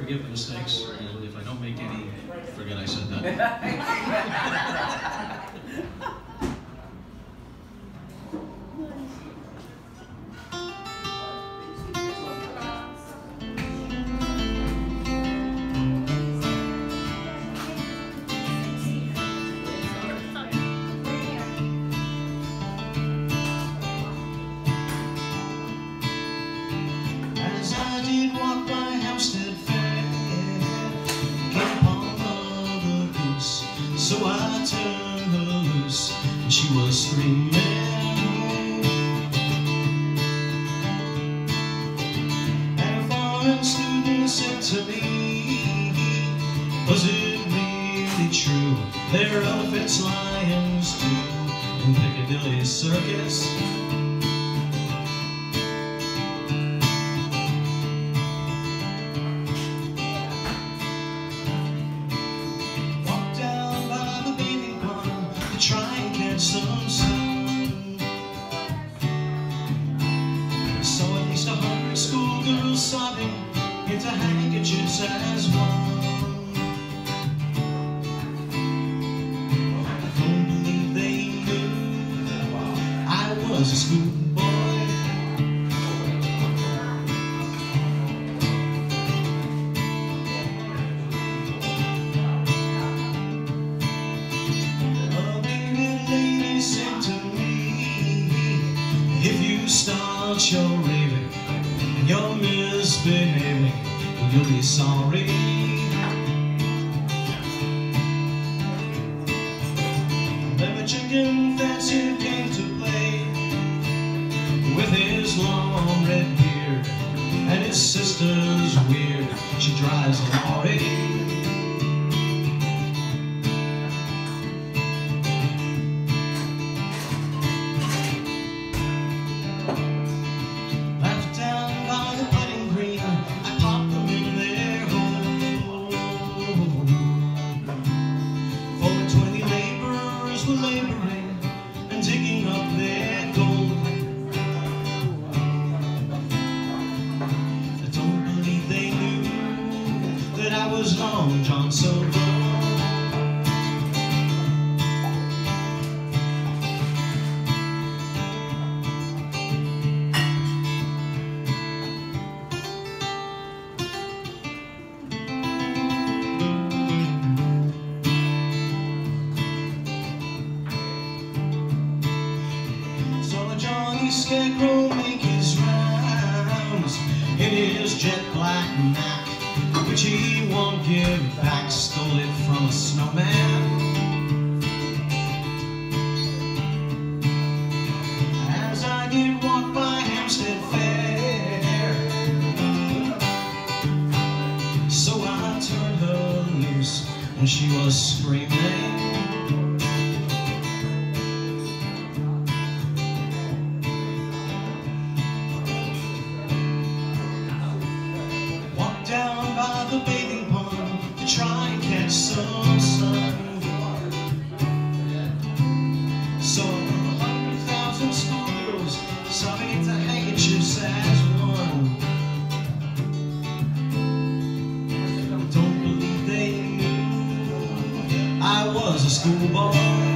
forgive the mistakes, and if I don't make any, forget I said that. As I did walk by Hampstead Fair, came upon the Goose, so I turned her loose, and she was screaming. And a foreign student said to me, was it really true? There are elephants, lions too, in Piccadilly Circus. Try and catch some sun. So at least 100 schoolgirls sobbing into handkerchiefs as one. I don't believe they knew I was a schoolboy. Said to me, if you start your raving and you're misbehaving, you'll be sorry. Then the chicken fancier came to play with his long red beard, and his sister's weird, she drives a lorry. Were laboring and digging up their gold. I don't believe they knew that I was Long John Silver. Scarecrow make his rounds in his jet black Mac, which he won't give back, stole it from a snowman. As I did walk by Hampstead Fair, so I turned her loose, and she was screaming. Down by the bathing pond to try and catch some sun. So 100,000 schoolgirls sobbing into handkerchiefs as one. Don't believe they knew I was a schoolboy.